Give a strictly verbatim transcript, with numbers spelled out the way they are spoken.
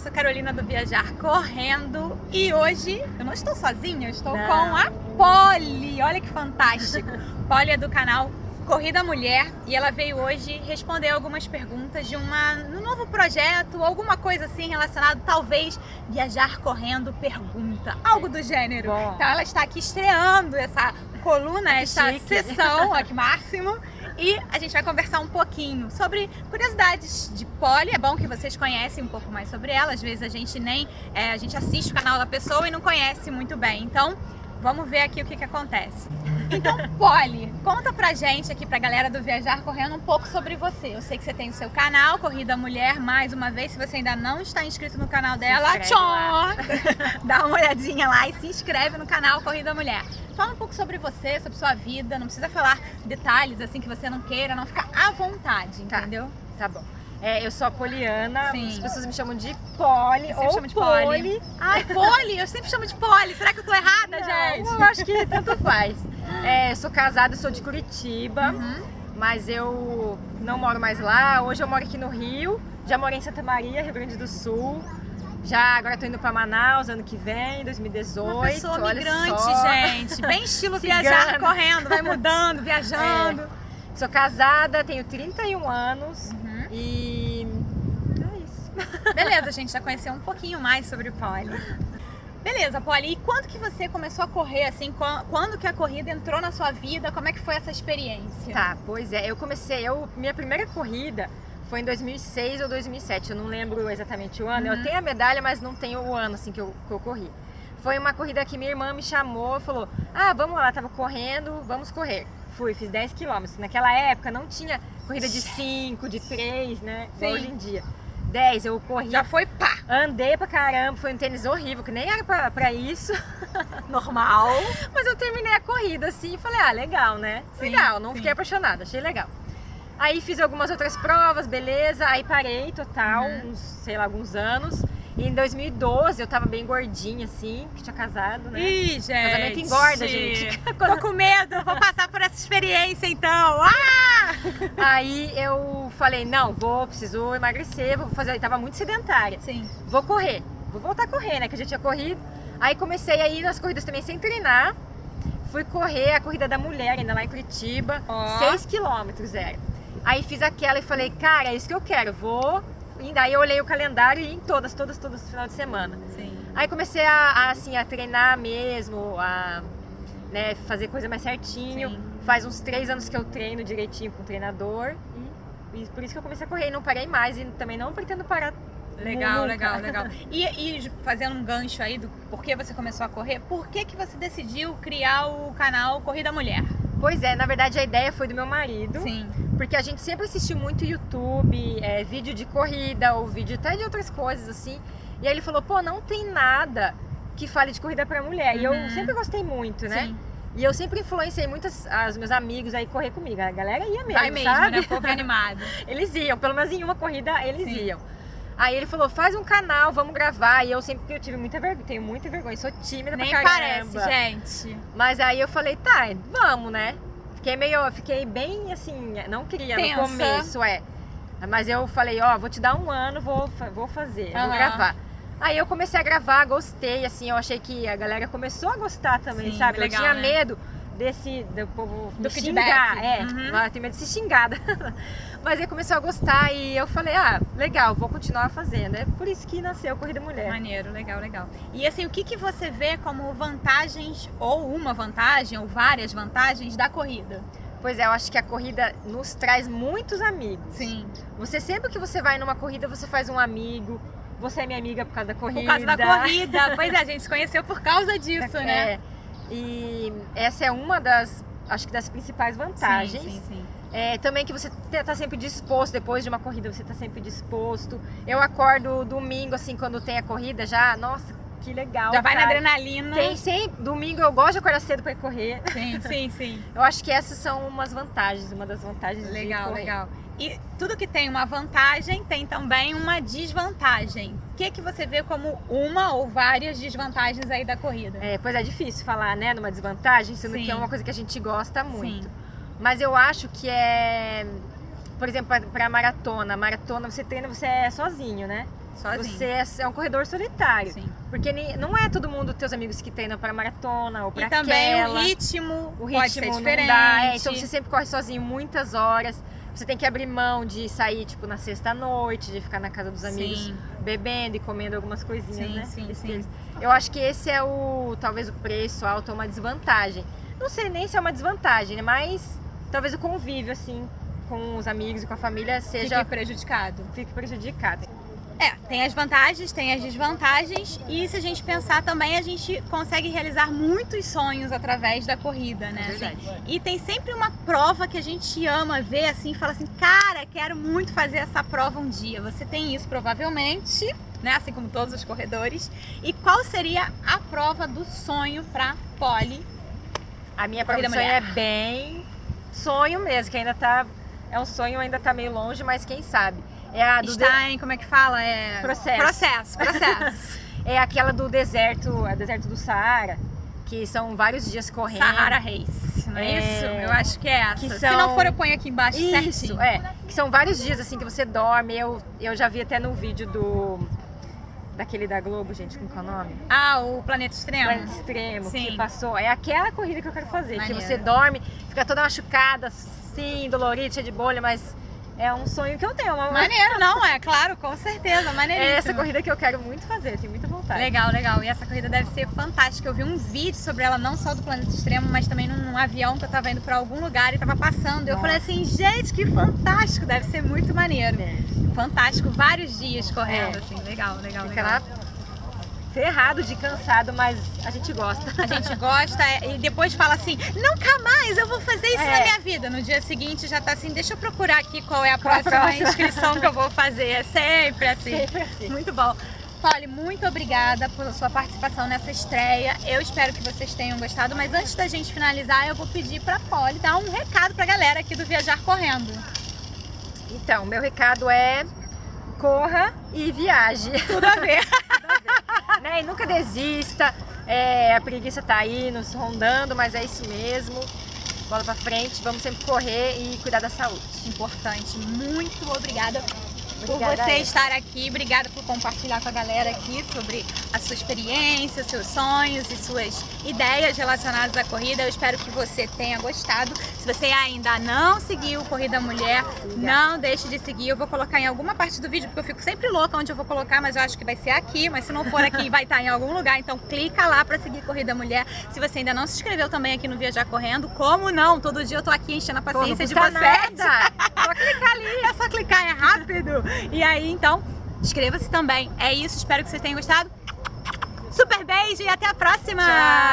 sou Carolina do Viajar Correndo e hoje eu não estou sozinha, eu estou não. com a Polly. Olha que fantástico. Polly é do canal Corrida Mulher e ela veio hoje responder algumas perguntas de uma, um novo projeto, alguma coisa assim relacionada, talvez Viajar Correndo Pergunta, algo do gênero. Bom. Então ela está aqui estreando essa coluna, essa chique. sessão, olha que máximo. E a gente vai conversar um pouquinho sobre curiosidades de Polly. É bom que vocês conhecem um pouco mais sobre ela. Às vezes a gente nem é, a gente assiste o canal da pessoa e não conhece muito bem. Então vamos ver aqui o que, que acontece. Então, Polly, conta pra gente aqui, pra galera do Viajar Correndo, um pouco sobre você. Eu sei que você tem o seu canal, Corrida Mulher, mais uma vez, se você ainda não está inscrito no canal dela, tchau! Dá uma olhadinha lá e se inscreve no canal Corrida Mulher. Fala um pouco sobre você, sobre sua vida, não precisa falar detalhes assim que você não queira, não, fica à vontade, entendeu? Tá, tá bom. É, eu sou a Poliana, Sim. as pessoas me chamam de Polly Eu sempre ou chamo de Polly. Polly. Ai, Polly, eu sempre chamo de Polly. Será que eu tô errada, Não, gente? eu acho que tanto faz. É, eu sou casada, eu sou de Curitiba, Uhum. mas eu não moro mais lá. Hoje eu moro aqui no Rio, já morei em Santa Maria, Rio Grande do Sul. Já agora tô indo pra Manaus ano que vem, dois mil e dezoito. Uma pessoa olha migrante, só. gente. Bem estilo Cigana. Viajar Correndo, vai mudando, viajando. É. Sou casada, tenho trinta e um anos Uhum. e é isso. Beleza, a gente já conheceu um pouquinho mais sobre o Polly. Beleza, Polly, e quando que você começou a correr, assim, quando que a corrida entrou na sua vida, como é que foi essa experiência? Tá, pois é, eu comecei, eu, minha primeira corrida foi em dois mil e seis ou dois mil e sete, eu não lembro exatamente o ano, Uhum. eu tenho a medalha, mas não tenho o ano, assim, que eu, que eu corri. Foi uma corrida que minha irmã me chamou e falou, ah, vamos lá, tava correndo, vamos correr. Fui, fiz dez quilômetros, naquela época não tinha corrida de cinco, de três, né, igual hoje em dia. dez, eu corri. Já foi pá! Andei pra caramba, foi um tênis horrível, que nem era pra, pra isso. Normal. Mas eu terminei a corrida assim e falei, ah, legal, né? Sim, legal, não sim. fiquei apaixonada, achei legal. Aí fiz algumas outras provas, beleza, aí parei total, Uhum. uns, sei lá, alguns anos. E em dois mil e doze eu tava bem gordinha assim, que tinha casado, né? Ih, gente. Casamento engorda, gente. Tô com medo, vou passar por essa experiência então. Ah! Aí eu falei, não, vou, preciso emagrecer, vou fazer, eu tava muito sedentária. Sim. Vou correr, vou voltar a correr, né, que eu já tinha corrido. Aí comecei a ir nas corridas também sem treinar. Fui correr a corrida da mulher, ainda lá em Curitiba, Ó. seis quilômetros era. Aí fiz aquela e falei, cara, é isso que eu quero, vou. E daí eu olhei o calendário e ia em todas, todas, todas no final de semana. Sim. Aí comecei a, a, assim, a treinar mesmo, a né, fazer coisa mais certinho. Sim. Faz uns três anos que eu treino direitinho com o treinador. E, e por isso que eu comecei a correr e não parei mais. E também não pretendo parar. Legal, nunca. legal, legal. E, e fazendo um gancho aí do porquê você começou a correr, por que que você decidiu criar o canal Corrida Mulher? Pois é, na verdade a ideia foi do meu marido. Sim. Porque a gente sempre assistiu muito YouTube, é, vídeo de corrida ou vídeo até de outras coisas assim. E aí ele falou, pô, não tem nada que fale de corrida pra mulher. E Uhum. eu sempre gostei muito, né? Sim. E eu sempre influenciei muitos os meus amigos aí correr comigo. A galera ia mesmo, Vai mesmo, sabe? né? O povo é animado. Eles iam, pelo menos em uma corrida eles Sim. iam. Aí ele falou, faz um canal, vamos gravar. E eu sempre eu tive muita vergonha, tenho muita vergonha, sou tímida Nem pra parece, caramba. gente. Mas aí eu falei, tá, vamos, né? Fiquei meio, fiquei bem assim, não queria Tensa. no começo, é. Mas eu falei, ó, vou te dar um ano, vou, vou fazer, Uhum. vou gravar. Aí eu comecei a gravar, gostei, assim, eu achei que a galera começou a gostar também, Sim, sabe? legal, eu tinha né? medo desse, do povo Do me feedback. xingar, é, Uhum. eu tenho medo de ser xingada. Mas aí começou a gostar e eu falei, ah, legal, vou continuar fazendo. É por isso que nasceu Corrida Mulher. Maneiro, legal, legal. E assim, o que que você vê como vantagens, ou uma vantagem, ou várias vantagens da corrida? Pois é, eu acho que a corrida nos traz muitos amigos. Sim. Você sempre que você vai numa corrida, você faz um amigo. Você é minha amiga por causa da corrida. Por causa da corrida. Pois é, a gente se conheceu por causa disso, É, né? e essa é uma das, acho que das principais vantagens. Sim, sim, sim. É, também que você tá sempre disposto, depois de uma corrida, você tá sempre disposto. Eu acordo domingo, assim, quando tem a corrida, já, nossa, que legal. Já vai na cara. adrenalina. Tem sempre, domingo eu gosto de acordar cedo pra ir correr. Sim, sim, sim. Eu acho que essas são umas vantagens, uma das vantagens de Legal, correr. legal. E tudo que tem uma vantagem tem também uma desvantagem. O que que você vê como uma ou várias desvantagens aí da corrida? É, pois é difícil falar, né, numa desvantagem, sendo Sim. que é uma coisa que a gente gosta muito. Sim. Mas eu acho que é, por exemplo, para maratona, maratona você treina, você é sozinho, né? Sozinho. Você é, é um corredor solitário. Sim. Porque nem, não é todo mundo teus amigos que treinam para maratona ou para E também aquela. o ritmo, O pode ser ritmo diferente. não dá. É, então você sempre corre sozinho muitas horas. Você tem que abrir mão de sair, tipo, na sexta-noite, de ficar na casa dos amigos Sim. bebendo e comendo algumas coisinhas, Sim, né? sim, Besteiras. sim. Eu acho que esse é o, talvez o preço alto é uma desvantagem. Não sei nem se é uma desvantagem, né? Mas talvez o convívio, assim, com os amigos e com a família seja... Fique prejudicado. Fique prejudicado. É, tem as vantagens, tem as desvantagens e se a gente pensar também, a gente consegue realizar muitos sonhos através da corrida, né? É verdade. Assim, e tem sempre uma prova que a gente ama ver assim, e fala assim, cara, quero muito fazer essa prova um dia. Você tem isso provavelmente, né? Assim como todos os corredores. E qual seria a prova do sonho pra Polly? A minha prova Corrida de sonho é mulher. bem sonho mesmo, que ainda tá... É um sonho, ainda tá meio longe, mas quem sabe. É a do Está em, como é que fala? É... Processo. Processo, processo. É aquela do deserto, a deserto do Saara, que são vários dias correndo. Sahara Race, não é, É, isso? Eu acho que é essa. que Se são- não for, eu ponho aqui embaixo Isso, certinho. é. Que são vários dias assim que você dorme. Eu, eu já vi até no vídeo do... Daquele da Globo, gente, como que é o nome? Ah, o Planeta Extremo? Planeta Extremo, Sim. que passou. É aquela corrida que eu quero fazer. Maneiro. Que você dorme, fica toda machucada, assim, dolorida, cheia de bolha, mas é um sonho que eu tenho. Uma... Maneiro, não, é claro, com certeza, É maneiríssimo. essa corrida que eu quero muito fazer, tenho muita vontade. Legal, legal. E essa corrida deve ser fantástica. Eu vi um vídeo sobre ela, não só do Planeta Extremo, mas também num, num avião que eu tava indo pra algum lugar e tava passando. Eu Nossa. falei assim, gente, que fantástico, deve ser muito maneiro. É. Fantástico, vários dias correndo, É. assim, legal, legal, Fica legal. lá ferrado de cansado, mas a gente gosta. A gente gosta e depois fala assim, nunca mais eu vou fazer isso É. na minha vida. No dia seguinte já tá assim, deixa eu procurar aqui qual é a Qual a próxima próxima? inscrição que eu vou fazer. É sempre assim. Sempre assim. Muito bom. Polly, muito obrigada pela sua participação nessa estreia. Eu espero que vocês tenham gostado, mas antes da gente finalizar, eu vou pedir pra Polly dar um recado pra galera aqui do Viajar Correndo. Então, meu recado é corra e viaje. Tudo a ver. Né? E nunca desista. É, a preguiça tá aí nos rondando, mas é isso mesmo. Bola pra frente, vamos sempre correr e cuidar da saúde. Importante. Muito obrigada por Obrigada, você Eva. estar aqui. Obrigada por compartilhar com a galera aqui sobre a sua experiência, seus sonhos e suas ideias relacionadas à corrida. Eu espero que você tenha gostado. Se você ainda não seguiu Corrida Mulher, não deixe de seguir. Eu vou colocar em alguma parte do vídeo, porque eu fico sempre louca onde eu vou colocar, mas eu acho que vai ser aqui. Mas se não for aqui, vai estar em algum lugar. Então clica lá para seguir Corrida Mulher. Se você ainda não se inscreveu também aqui no Viajar Correndo, como não? Todo dia eu tô aqui enchendo a Pô, não paciência de custa vocês. nada. Só clicar ali. É só clicar, é rápido. E aí, então, inscreva-se também. É isso, espero que vocês tenham gostado. Super beijo e até a próxima! Tchau.